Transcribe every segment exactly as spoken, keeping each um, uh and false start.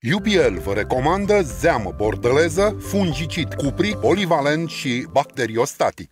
U P L vă recomandă zeamă bordeleză, fungicid cupric, polivalent și bacteriostatic.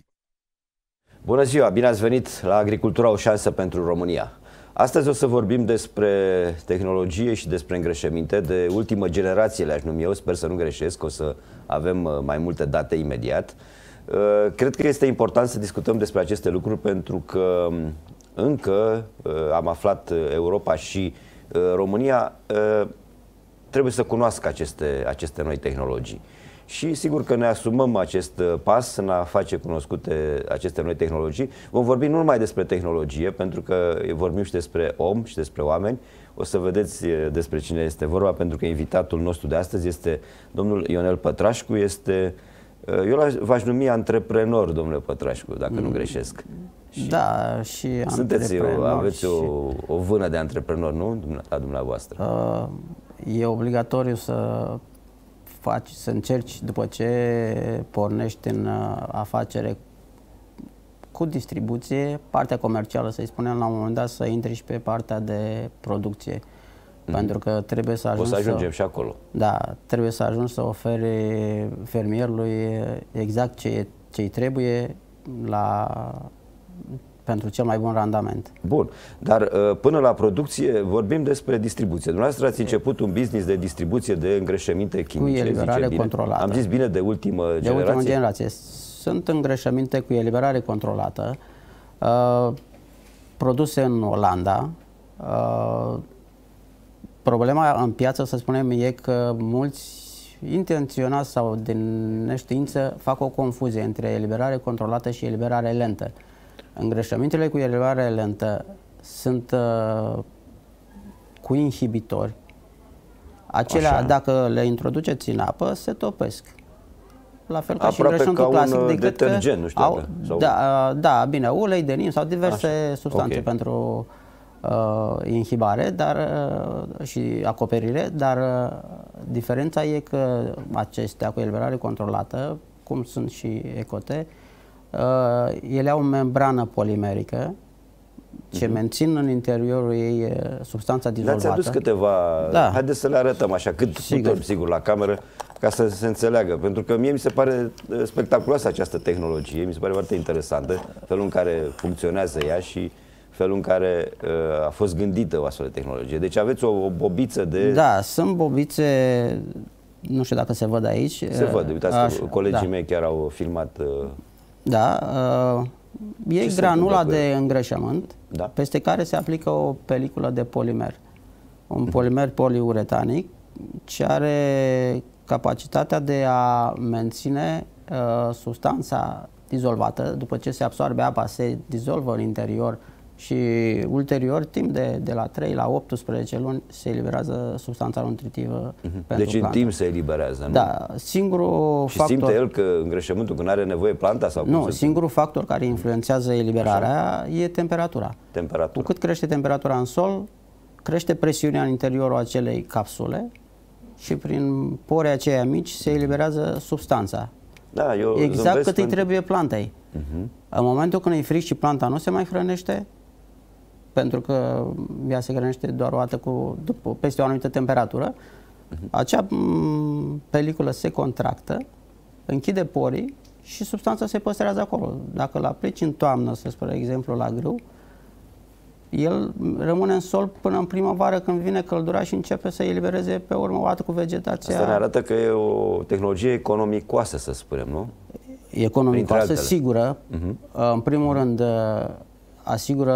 Bună ziua, bine ați venit la Agricultura, o șansă pentru România. Astăzi o să vorbim despre tehnologie și despre îngrășăminte de ultimă generație, le-aș numi eu, sper să nu greșesc, o să avem mai multe date imediat. Cred că este important să discutăm despre aceste lucruri pentru că încă am aflat Europa și România trebuie să cunoască aceste, aceste noi tehnologii. Și sigur că ne asumăm acest pas în a face cunoscute aceste noi tehnologii. Vom vorbi nu numai despre tehnologie, pentru că vorbim și despre om și despre oameni. O să vedeți despre cine este vorba, pentru că invitatul nostru de astăzi este domnul Ionel Pătrașcu. Este, eu v-aș numi antreprenor, domnule Pătrașcu, dacă nu greșesc. Și da, și sunteți, aveți o, o vână de antreprenor, nu? La dumneavoastră. Uh, e obligatoriu să faci, să încerci, după ce pornești în afacere cu distribuție, partea comercială, să-i spunem la un moment dat, să intri și pe partea de producție. Mm-hmm. Pentru că trebuie să ajungi. O să ajungem să, și acolo. Da, trebuie să ajungi să oferi fermierului exact ce ce-i trebuie la pentru cel mai bun randament. Bun, dar până la producție vorbim despre distribuție. Dumneavoastră ați început un business de distribuție de îngrășăminte chimice. Cu eliberare controlată. Am zis bine, de ultimă de generație? De ultimă generație. Sunt îngrășăminte cu eliberare controlată, uh, produse în Olanda. Uh, problema în piață, să spunem, e că mulți intenționați sau din neștiință fac o confuzie între eliberare controlată și eliberare lentă. Îngrășămintele cu eliberare lentă sunt uh, cu inhibitori. Acelea, așa, dacă le introduceți în apă, se topesc. La fel ca aproape și îngrășământul ca clasic. un decât detergent, că nu știu au, dacă, sau... da, da, bine, ulei de nim sau diverse așa, substanțe, okay, pentru uh, inhibare dar, uh, și acoperire, dar uh, diferența e că acestea cu eliberare controlată, cum sunt și ecote, Uh, ele au o membrană polimerică ce uh-huh. mențin în interiorul ei uh, substanța dizolvată. Dar ți-a adus câteva... Da. Haideți să le arătăm așa, cât sigur. putem, sigur, la cameră, ca să se înțeleagă. Pentru că mie mi se pare spectaculoasă această tehnologie, mi se pare foarte interesantă, felul în care funcționează ea și felul în care uh, a fost gândită o astfel de tehnologie. Deci aveți o, o bobiță de... Da, sunt bobițe, nu știu dacă se văd aici. Se văd, uitați așa, că colegii da. mei chiar au filmat... Uh, Da, uh, e ce granula de îngrășământ, da, peste care se aplică o peliculă de polimer. Un polimer poliuretanic ce are capacitatea de a menține uh, substanța dizolvată. După ce se absorbe apa, se dizolvă în interior și ulterior, timp de, de la trei la optsprezece luni, se eliberează substanța nutritivă. Uh-huh. pentru Deci în plantă. timp se eliberează, nu? Da, singurul și factor... simte el că îngrășământul, când are nevoie planta? Sau nu, cum singurul factor care influențează eliberarea, așa, e temperatura. Temperatura. Cu cât crește temperatura în sol, crește presiunea în interiorul acelei capsule și prin porii aceia mici se eliberează substanța. Da, eu exact cât îi pentru... trebuie plantei. Uh-huh. În momentul când îi frici și planta nu se mai hrănește, pentru că ea se hrănește doar o dată cu, după, peste o anumită temperatură, uh-huh, acea peliculă se contractă, închide porii și substanța se păstrează acolo. Dacă îl aplici în toamnă, să spre exemplu, la grâu, el rămâne în sol până în primăvară, când vine căldura și începe să elibereze pe urmă o dată cu vegetația. Asta ne arată că e o tehnologie economicoasă, să spunem, nu? Economicoasă, sigură. Uh-huh. În primul rând, asigură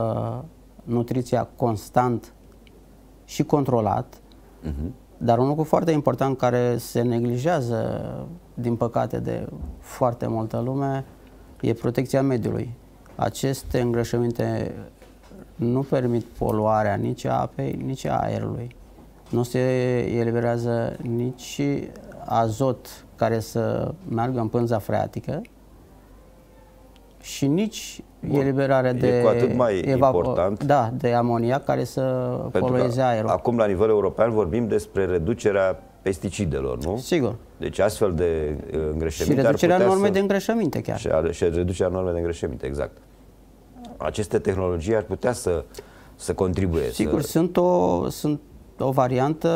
nutriția constant și controlat, uh-huh, dar un lucru foarte important care se neglijează, din păcate, de foarte multă lume, e protecția mediului. Aceste îngrășăminte nu permit poluarea nici a apei, nici a aerului. Nu se eliberează nici azot care să meargă în pânza freatică și nici Bun. eliberarea de, e cu atât mai important, da, de amoniac care să polueze aerul. Acum, la nivel european, vorbim despre reducerea pesticidelor, nu? Sigur. Deci astfel de uh, îngrășăminte și reducerea normei să... de îngrășăminte chiar. Și, și reducerea normei de îngrășăminte, exact. Aceste tehnologii ar putea să, să contribuie. Sigur, să... sunt, o, sunt o variantă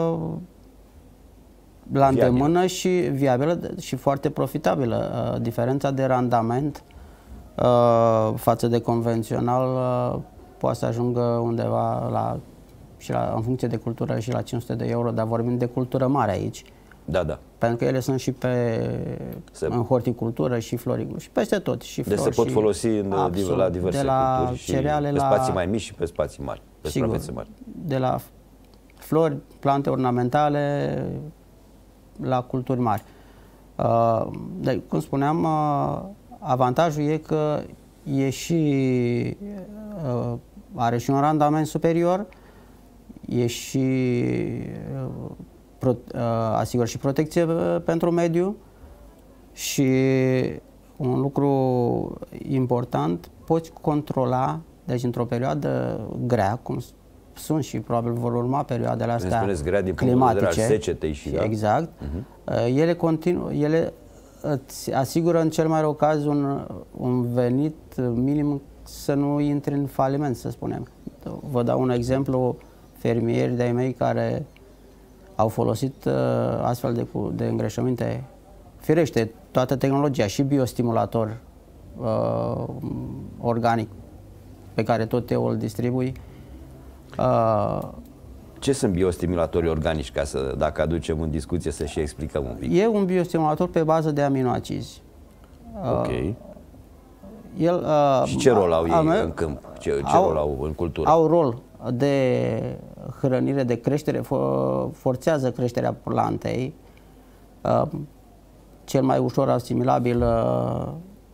la îndemână și viabilă și foarte profitabilă. Diferența de randament față de convențional poate să ajungă undeva la, și la, în funcție de cultură, și la cinci sute de euro, dar vorbim de cultură mare aici. Da, da. Pentru că ele sunt și pe, se... în horticultură și floricultură și peste tot. Și deci se pot și, folosi în, absolut, la diverse de la culturi și cereale pe spații la, mai mici și pe spații mari, pe suprafețe mari. De la flori, plante ornamentale la culturi mari. Uh, de, cum spuneam, uh, avantajul e că e și, uh, are și un randament superior, e și uh, pro, uh, asigură și protecție pentru mediu și un lucru important, poți controla, deci într-o perioadă grea, cum sunt și probabil vor urma perioadele astea grea din climatice, secetei și, da? Exact, uh-huh. ele continu, ele îți asigură în cel mai rău caz un, un venit minim să nu intri în faliment, să spunem. Vă dau un exemplu, fermieri de-ai mei care au folosit uh, astfel de, de îngrășăminte, firește, toată tehnologia și biostimulator uh, organic pe care tot eu îl distribui. Uh, Ce sunt biostimulatorii organici, ca să, dacă aducem în discuție, să și explicăm un pic? E un biostimulator pe bază de aminoacizi. Ok. Uh, el, uh, și ce rol au ei uh, în câmp? Ce, ce au, rol au în cultură? Au rol de hrănire, de creștere, forțează creșterea plantei. Uh, cel mai ușor asimilabil uh,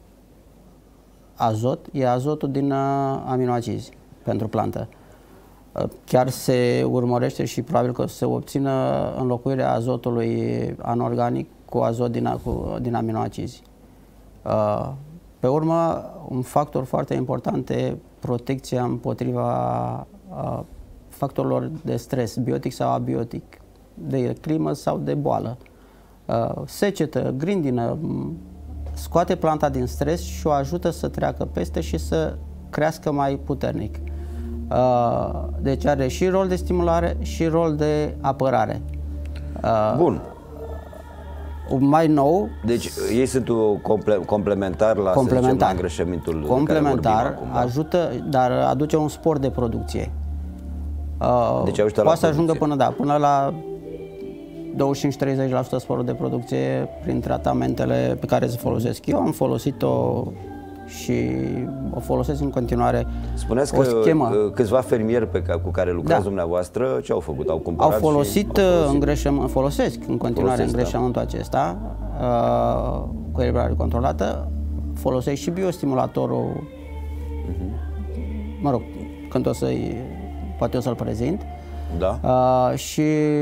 azot e azotul din uh, aminoacizi pentru plantă. Uh, chiar se urmărește și probabil că se obțină înlocuirea azotului anorganic cu azot din, cu, din aminoacizi. Uh, pe urmă, un factor foarte important e protecția împotriva uh, factorilor de stres, biotic sau abiotic, de climă sau de boală. Uh, secetă, grindină, scoate planta din stres și o ajută să treacă peste și să crească mai puternic. Uh, deci are și rol de stimulare și rol de apărare. Uh, Bun. Mai nou... Deci ei sunt comple complementar la complementar. îngrășămintul complementar, acum, da? ajută, dar aduce un spor de producție. Uh, deci ajută poate să la ajungă până, da, până la douăzeci și cinci treizeci la sută sporul de producție prin tratamentele pe care se folosesc. Eu am folosit-o și o folosesc în continuare. Spuneți o că schemă. câțiva fermieri pe care, cu care lucrați, da, dumneavoastră, ce au făcut? Au cumpărat au folosit, au folosit. Îngrășământ, folosesc în continuare folosesc, îngrășământul, da, acesta uh, cu eliberare controlată. Folosesc și biostimulatorul, uh-huh. mă rog, când o să-i, poate o să-l prezint. Da. Uh, și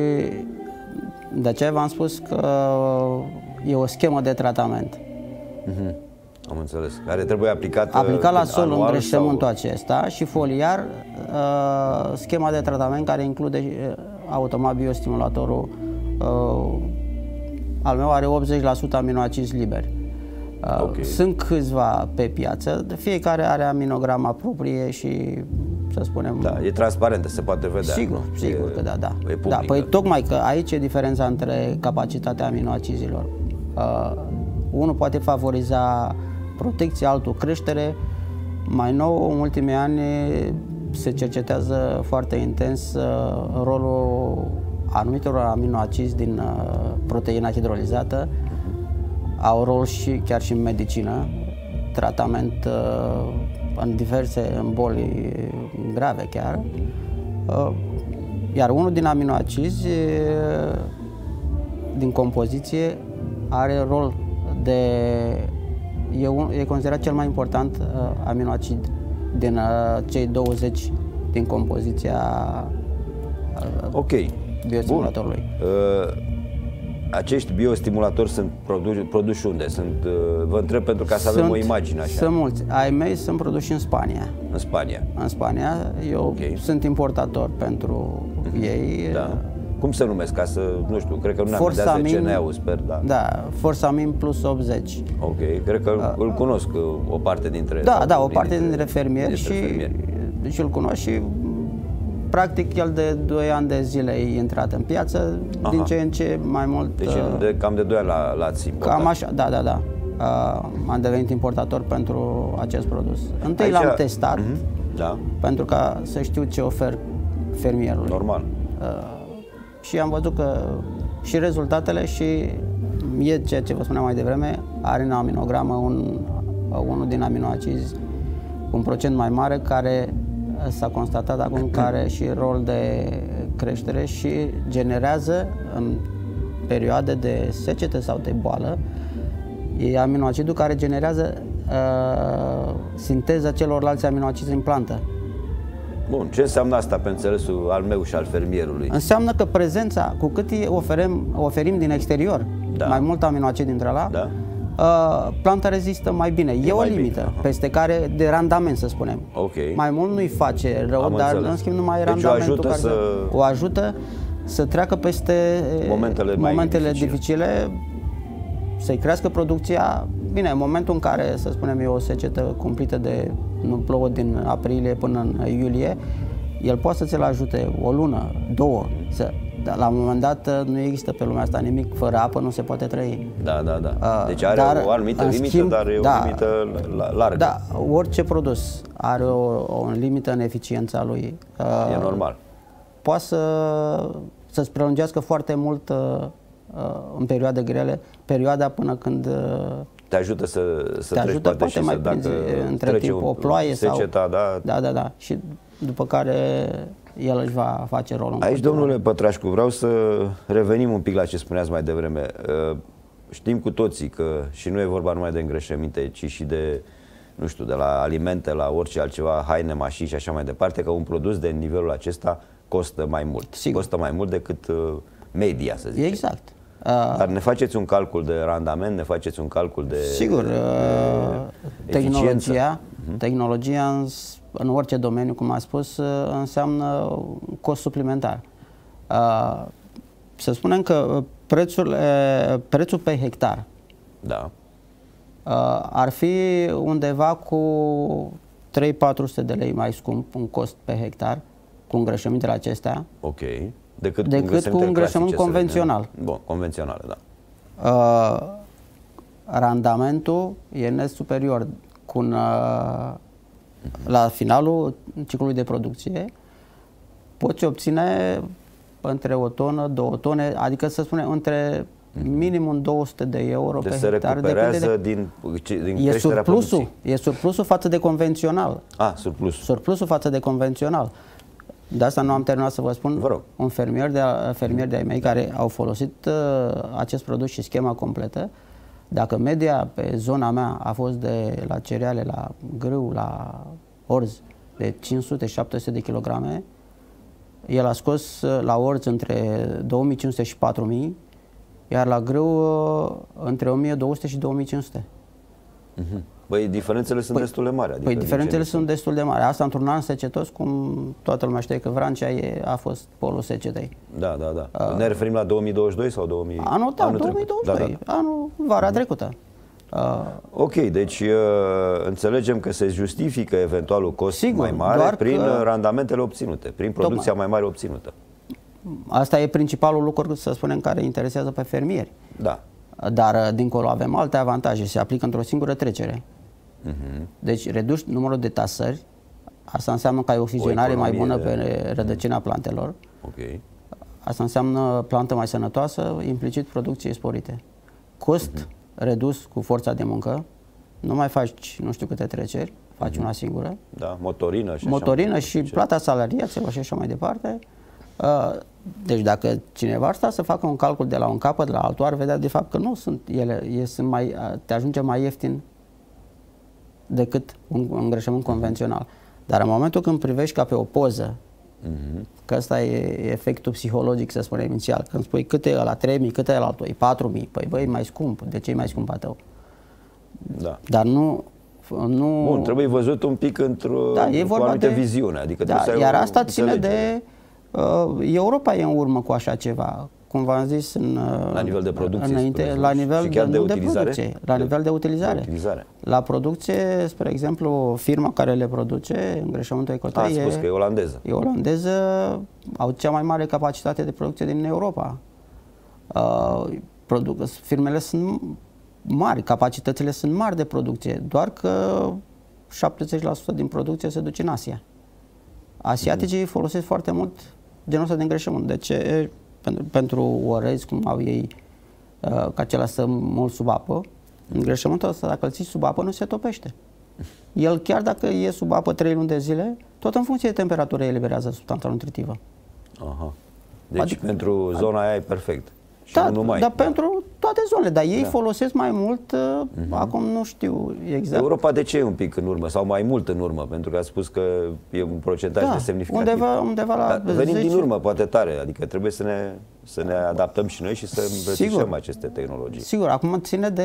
de aceea v-am spus că e o schemă de tratament. Uh-huh. Am înțeles. Care trebuie aplicată aplicat la sol îngrășământul sau... acesta și foliar uh, schema de tratament care include uh, automat biostimulatorul uh, al meu are optzeci la sută aminoacizi liberi. Uh, okay. Sunt câțiva pe piață, fiecare are aminograma proprie și să spunem... Da, e transparentă, se poate vedea. Sigur, nu? sigur e, că da, da. E da. Păi tocmai că aici e diferența între capacitatea aminoacizilor. Uh, unul poate favoriza protecție, altul creștere. Mai nou, în ultimii ani, se cercetează foarte intens uh, rolul anumitor aminoacizi din uh, proteina hidrolizată. Au rol și chiar și în medicină, tratament uh, în diverse în boli grave chiar. Uh, iar unul din aminoacizi uh, din compoziție are rol de E, un, e considerat cel mai important uh, aminoacid din uh, cei douăzeci din compoziția uh, okay. biostimulatorului. Uh, acești biostimulatori sunt produși, produși unde? Sunt, uh, vă întreb pentru ca să sunt, avem o imagine așa. Sunt mulți. Ai mei sunt produși în Spania. În Spania? În Spania. Eu okay. sunt importator pentru mm-hmm. ei. Da. Cum se numesc? Ca să, nu știu, cred că nu ne-am de C N E-ul, sper, da. Da, Forsamin plus optzeci. Ok, cred că uh, îl cunosc o parte dintre... Da, da, o parte dintre, dintre fermieri dintre și, fermieri. și îl cunosc și practic el de doi ani de zile e intrat în piață, aha, din ce în ce mai mult. Deci de, cam de doi ani la, l-ați importat. Cam așa, da, da, da. Uh, am devenit importator pentru acest produs. Întâi Aici, l-am testat, uh-huh, da, pentru ca să știu ce ofer fermierului. Normal. Uh, și am văzut că și rezultatele și e ceea ce vă spuneam mai devreme, are în aminogramă un, unul din aminoacizi cu un procent mai mare care s-a constatat acum că are și rol de creștere și generează în perioade de secetă sau de boală, e aminoacidul care generează uh, sinteza celorlalți aminoacizi în plantă. Bun, ce înseamnă asta pe înțelesul al meu și al fermierului? Înseamnă că prezența, cu cât oferim, oferim din exterior, da, mai mult aminoacid dintre ăla, da, uh, planta rezistă mai bine. E, e o limită bine, peste care, de randament să spunem. Okay. Mai mult nu-i face rău, am dar înțeles. În schimb numai deci randamentul o ajută, care să... o ajută să treacă peste momentele, momentele dificile, dificile, să-i crească producția. Bine, în momentul în care, să spunem, e o secetă cumplită de, nu plouă din aprilie până în iulie, el poate să ți-l ajute o lună, două, să, dar la un moment dat nu există pe lumea asta nimic, fără apă nu se poate trăi. Da, da, da. Deci are dar, o anumită limită, schimb, dar e o da, limită largă. Da, orice produs are o, o limită în eficiența lui. E normal. Poate să, să-ți prelungească foarte mult în perioade grele, perioada până când te ajută să, să te treci ajută poate și mai să dacă între timp o ploaie seceta, sau da. Da, da, da. Și după care el își va face rolul. Aici, domnule Pătrașcu, vreau să revenim un pic la ce spuneați mai devreme. Știm cu toții că și nu e vorba numai de îngrășăminte, ci și de, nu știu, de la alimente, la orice altceva, haine, mașini și așa mai departe, că un produs de nivelul acesta costă mai mult. Sigur. Costă mai mult decât media, să zicem. Exact. Dar ne faceți un calcul de randament, ne faceți un calcul de Sigur, de tehnologia, uh-huh. tehnologia în, în orice domeniu, cum am spus, înseamnă un cost suplimentar. Să spunem că prețul, prețul pe hectar, da, ar fi undeva cu trei patru sute de lei mai scump un cost pe hectar cu îngrășămintele acestea. Ok. Decât, decât cu un îngrășământ convențional. Bun, convențional, da. Uh, randamentul e net superior cu un, uh, la finalul ciclului de producție poți obține între o tonă, două tone, adică să spunem între minimum două sute de euro deci pe se hectar. Recuperează de, din, din e surplusul, e surplusul față de convențional. Ah, surplusul. Surplusul față de convențional. De asta nu am terminat să vă spun. Vă rog. Un fermier de, fermier de ai mei care au folosit uh, acest produs și schema completă, dacă media pe zona mea a fost de la cereale, la grâu, la orz de cinci sute șapte sute de kilograme, el a scos uh, la orz între două mii cinci sute și patru mii, iar la grâu uh, între o mie două sute și două mii cinci sute. Uh-huh. Băi, diferențele sunt păi, destul de mari. Adică păi, diferențele sunt destul de mari. Asta într-un an secetos, cum toată lumea știe că Vrancea e, a fost polul secetei. Da, da, da. Uh, ne referim la două mii douăzeci și doi sau două mii? Anul, da, anul două mii douăzeci și doi, da, da. Anul, vara uh-huh. trecută. Uh, ok, deci uh, înțelegem că se justifică eventualul cost sigur, mai mare prin că, randamentele obținute, prin producția tocmai. mai mare obținută. Asta e principalul lucru, să spunem, care interesează pe fermieri. Da. Dar dincolo avem alte avantaje, se aplică într-o singură trecere. Uh-huh. Deci reduci numărul de tasări, asta înseamnă că ai oxigenare mai bună de... pe rădăcina plantelor. Okay. Asta înseamnă plantă mai sănătoasă, implicit producție sporite. Cost uh-huh. redus cu forța de muncă, nu mai faci nu știu câte treceri, faci uh-huh. una singură. Da, motorină și Motorină așa și plata salariaților și așa mai departe. Deci dacă cineva ar sta să facă un calcul de la un capăt la altul, ar vedea de fapt că nu sunt ele, sunt mai, te ajunge mai ieftin decât un îngrășământ convențional. Dar în momentul când privești ca pe o poză, uh-huh. că ăsta e efectul psihologic, să spunem inițial, când spui cât e ăla, trei mii, cât e ăla altul, e patru mii, păi băi, e mai scump, de ce e mai scump a tău? Da. Dar nu... nu... Bun, trebuie văzut un pic într-o da, o anumită de... viziune. Adică da, iar asta ține de... Uh, Europa e în urmă cu așa ceva. cum v-am zis în, la nivel de producție, înainte, la nivel de, de, de, de producție, la de, nivel de utilizare. de utilizare. La producție, spre exemplu, firma care le produce îngrășământul Ecotei Ați spus că e olandeză. E olandeză, au cea mai mare capacitate de producție din Europa. Uh, produc, firmele sunt mari, capacitățile sunt mari de producție, doar că șaptezeci la sută din producție se duce în Asia. Asiaticii mm-hmm. folosesc foarte mult genul ăsta de îngrășământ. De ce? Pentru, pentru orez, cum au ei, uh, că acela stă mult sub apă, îngrășământul ăsta, dacă îl ții sub apă, nu se topește. El, chiar dacă e sub apă trei luni de zile, tot în funcție de temperatură eliberează substanța nutritivă. Aha. Deci adică, pentru zona aia e perfect. Și da, nu numai. dar da. pentru toate zonele, dar ei da. folosesc mai mult, uh-huh. acum nu știu exact. Europa de ce e un pic în urmă sau mai mult în urmă? Pentru că a spus că e un procentaj da, semnificativ. Undeva, undeva la da, venim zece... din urmă, poate tare, adică trebuie să ne, să ne adaptăm și noi și să îmbrățișăm aceste tehnologii. Sigur, acum ține de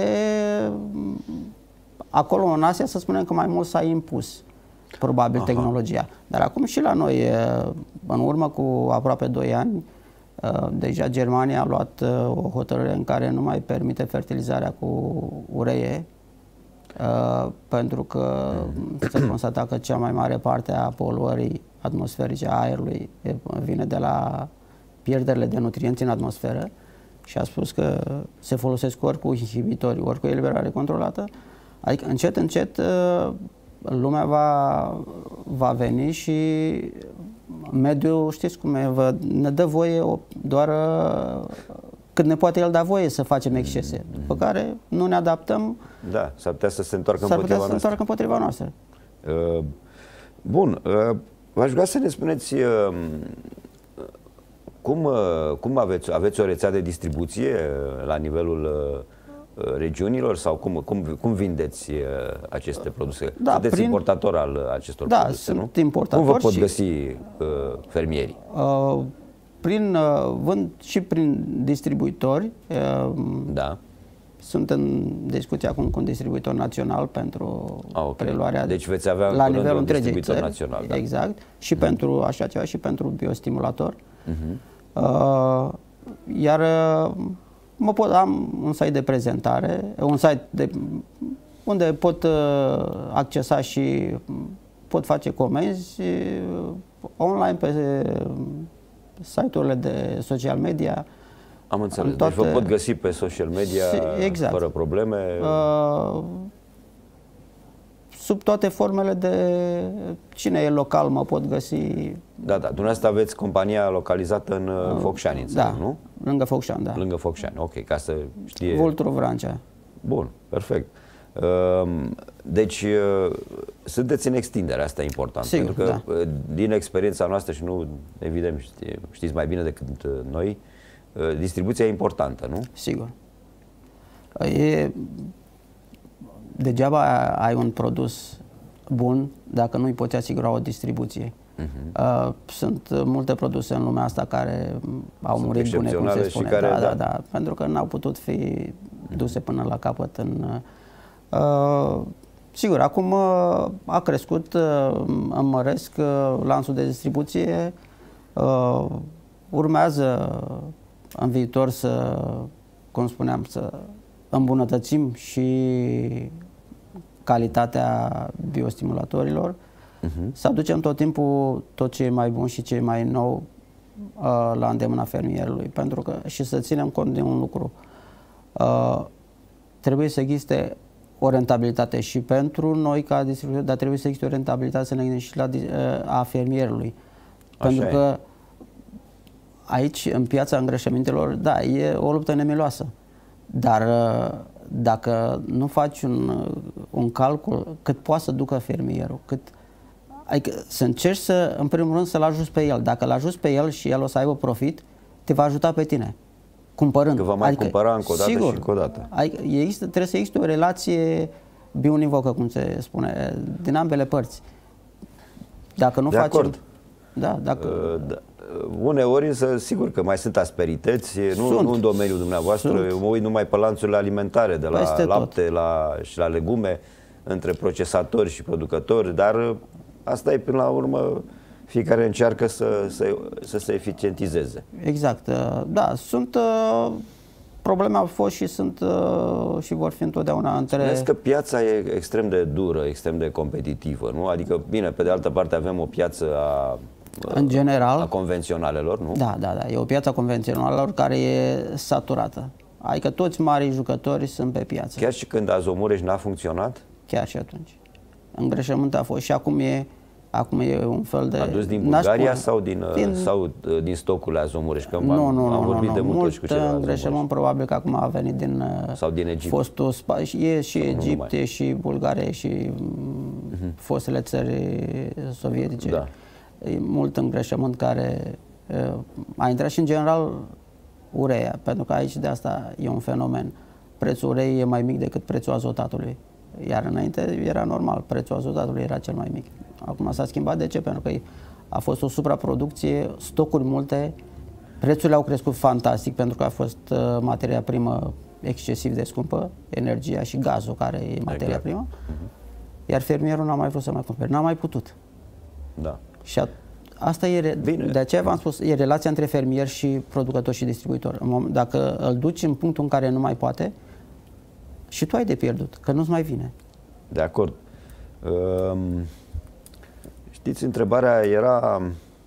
acolo în Asia, să spunem că mai mult s-a impus probabil Aha. tehnologia. Dar acum și la noi, în urmă cu aproape doi ani, deja Germania a luat o hotărâre în care nu mai permite fertilizarea cu uree, pentru că se constata că cea mai mare parte a poluării atmosferice a aerului vine de la pierderile de nutrienți în atmosferă și a spus că se folosesc ori cu inhibitori, ori cu eliberare controlată. Adică încet, încet lumea va, va veni și mediul, știți cum e, vă, ne dă voie doar cât ne poate el da voie să facem excese, după care nu ne adaptăm. Da, s-ar putea să se întoarcă s-ar împotriva putea să se întoarcă împotriva noastră. Uh, bun, uh, v-aș vrea să ne spuneți uh, cum, uh, cum aveți, aveți o rețea de distribuție la nivelul uh, regiunilor sau cum, cum, cum vindeți uh, aceste produse? Da, Sunteți prin... importator al acestor da, produse, sunt nu? importator. Cum vă pot și... găsi uh, fermierii? Uh, prin, uh, vând și prin distribuitori. Uh, da. Sunt în discuție acum cu un distribuitor național pentru ah, okay. preluarea deci veți avea la nivelul întregii țări, național, da. exact, și mm-hmm. pentru așa ceva și pentru biostimulator. Mm-hmm. Uh, iar mă pot, am un site de prezentare, un site de, unde pot uh, accesa și pot face comenzi uh, online pe uh, site-urile de social media. Am înțeles. Toate... Deci vă pot găsi pe social media exact. Fără probleme? Uh, sub toate formele de cine e local mă pot găsi. Da, da. Dumneavoastră aveți compania localizată în uh, Focșani, da, nu? Lângă Focșani, da. Lângă Focșani, ok, ca să știe... Vulturu Vrancea. Bun, perfect. Uh, deci, uh, sunteți în extindere, asta e important. Sigur, pentru că, da. uh, din experiența noastră, și nu, evident, știi, știți mai bine decât uh, noi, distribuția e importantă, nu? Sigur. E... Degeaba ai un produs bun dacă nu-i poți asigura o distribuție. Uh-huh. Sunt multe produse în lumea asta care au Sunt murit bune, cum se spune. Care, da, da, da, pentru că n-au putut fi duse până la capăt. În, uh, sigur, acum a crescut, înmăresc lanțul de distribuție, uh, urmează în viitor să, cum spuneam, să îmbunătățim și calitatea biostimulatorilor, uh-huh. să aducem tot timpul tot ce e mai bun și ce e mai nou uh, la îndemâna fermierului, pentru că și să ținem cont de un lucru. Uh, trebuie să existe o rentabilitate și pentru noi ca distribuitori, dar trebuie să existe o rentabilitate, să ne gândim și la uh, a fermierului. Așa pentru e. că aici, în piața îngrășămintelor, da, e o luptă nemiloasă. Dar dacă nu faci un, un calcul cât poate să ducă fermierul, cât, adică să încerci să, în primul rând, să-l ajuți pe el. Dacă l ajuți pe el și el o să aibă profit, te va ajuta pe tine, cumpărând. Că va mai adică, cumpăra încă o dată sigur, și încă o dată. Adică există, trebuie să existe o relație biunivocă, cum se spune, din ambele părți. Dacă nu De facem... acord. Da, dacă... Uh, da. Uneori însă, sigur că mai sunt asperități, nu, nu în domeniul dumneavoastră, sunt. Eu mă uit numai pe lanțurile alimentare, de la Peste lapte la, și la legume, între procesatori și producători, dar asta e până la urmă, Fiecare încearcă să, să, să se eficientizeze. Exact. Da, sunt probleme au fost și sunt și vor fi întotdeauna între... Spuneți că piața e extrem de dură, extrem de competitivă, nu? Adică, bine, pe de altă parte avem o piață a, în general, a convenționalelor, nu? Da, da, da. E o piață a convenționalelor care e saturată. Adică toți marii jucători sunt pe piață. Chiar și când Azomureș n-a funcționat? Chiar și atunci. Îngrășământ a fost și acum e, acum e un fel de... Adus din Bulgaria sau din, din... sau din stocurile Azomureș? Că nu, am, nu, am nu, vorbit nu, de mult și cu cei îngrășământ probabil că acum a venit din... Sau din Egipt. Fostul, e și Egipt, e și Bulgaria, e și uh-huh. fostele țări sovietice. Da. E mult îngrășământ care uh, a intrat și în general ureia, pentru că aici de asta e un fenomen. Prețul ureiei e mai mic decât prețul azotatului. Iar înainte era normal, prețul azotatului era cel mai mic. Acum s-a schimbat. De ce? Pentru că a fost o supraproducție, stocuri multe, prețurile au crescut fantastic pentru că a fost uh, materia primă excesiv de scumpă, energia și gazul care e materia exact. primă, uh-huh. iar fermierul n-a mai vrut să mai cumpere, n-a mai putut. Da. Și a, asta e, Bine. de aceea v-am spus, e relația între fermier și producător și distribuitor. Dacă îl duci în punctul în care nu mai poate, și tu ai de pierdut, că nu-ți mai vine. De acord. Um, știți, întrebarea era...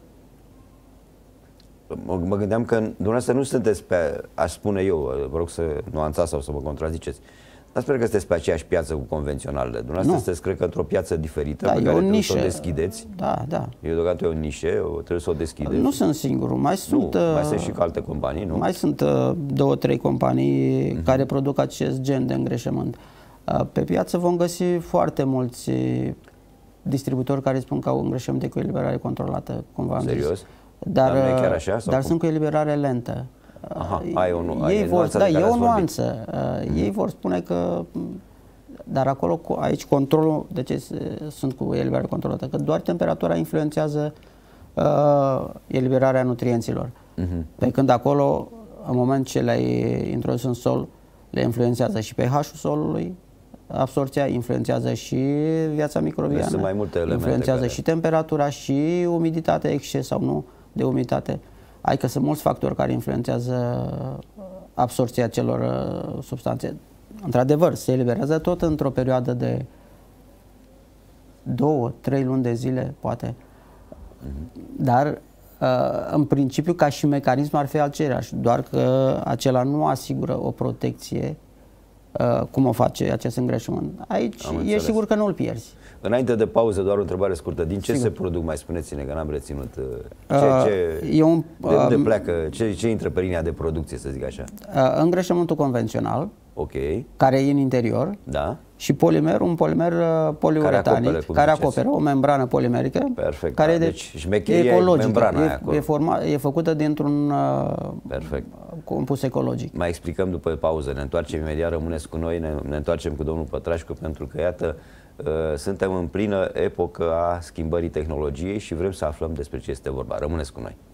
Mă, mă gândeam că dumneavoastră nu sunteți pe... Aș spune eu, vă rog să nuanțați sau să mă contraziceți. Dar sper că sunteți pe aceeași piață cu convenționalele. Dumneavoastră nu. sunteți, cred că, într-o piață diferită, da, pe care trebuie nișă. să o deschideți. Da, da. Eu deocamdată e o nișă, trebuie să o deschideți. Nu sunt singurul, mai sunt... Nu, mai sunt și alte companii, nu? Mai sunt uh, două, trei companii uh-huh. care produc acest gen de îngrășământ. Uh, pe piață vom găsi foarte mulți distribuitori care spun că au îngrășământ cu eliberare controlată, cum v-am zis. Serios? Dar, dar nu e chiar așa? Sau dar cum? sunt cu eliberare lentă. Aha, ai o, nu, ei ai vor, da, e o nuanță. Uh-huh. Ei vor spune că, dar acolo, aici controlul, de ce sunt cu eliberare controlată? Că doar temperatura influențează uh, eliberarea nutrienților. Uh-huh. Pe când acolo, în moment ce le-ai introdus în sol, le influențează și pH-ul solului, absorția, influențează și viața microbiană, sunt mai multe elemente influențează care... și temperatura și umiditatea, exces sau nu de umiditate. Adică sunt mulți factori care influențează absorția celor uh, substanțe. Într-adevăr, se eliberează tot într-o perioadă de două, trei luni de zile, poate. Mm-hmm. Dar, uh, în principiu, ca și mecanism ar fi același, doar că acela nu asigură o protecție uh, cum o face acest îngrășământ. Aici e sigur că nu îl pierzi. Înainte de pauză, doar o întrebare scurtă. Din ce Sigur. se produc, mai spuneți-ne, că n-am reținut. Ce, ce, uh, un, de unde uh, pleacă? Ce, ce intră pe linia de producție, să zic așa? Uh, îngrășământul convențional, okay. care e în interior, da. și polimer, un polimer uh, poliuretanic, care acoperă, care acoperă o membrană polimerică. Perfect. Care da. de, deci șmecheria e membrana aia acolo. E, forma, e făcută dintr-un uh, Perfect. compus ecologic. Mai explicăm după pauză. Ne întoarcem imediat, rămâneți cu noi, ne, ne întoarcem cu domnul Pătrașcu, pentru că, iată, suntem în plină epocă a schimbării tehnologiei și vrem să aflăm despre ce este vorba. Rămâneți cu noi!